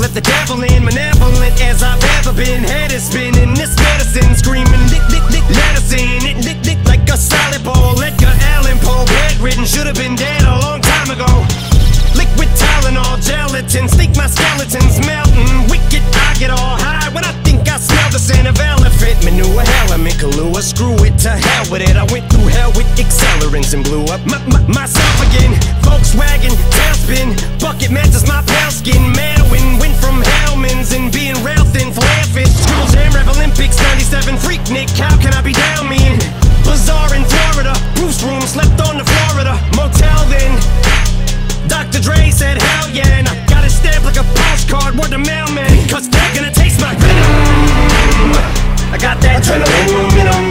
let the devil in, malevolent as I've ever been. Head is spinning, this medicine screaming, dick, dick, dick, medicine, it dick, dick like a salad bowl. Edgar Allan Poe, bedridden, should have been dead a long time ago. Liquid Tylenol, gelatin, sneak my skeletons melting. Wicked, I get all high when I think I smell the scent of elephant manure. Element Kahlua, screw it, to hell with it. I went through hell with accelerants and blew up myself again. Volkswagen, tailspin, bucket matches my pale skin. Manwin, went from Hellman's and being rail thin, flare fish. Scribble Jam, Rap Olympics, 97, freak Nick, how can I be down me in? Bazaar in Florida, Bruce room, slept on the Florida motel then. Dr. Dre said hell yeah, and I got it stamped like a postcard, word to mailman, cause they're gonna taste my venom. I got that adrenaline,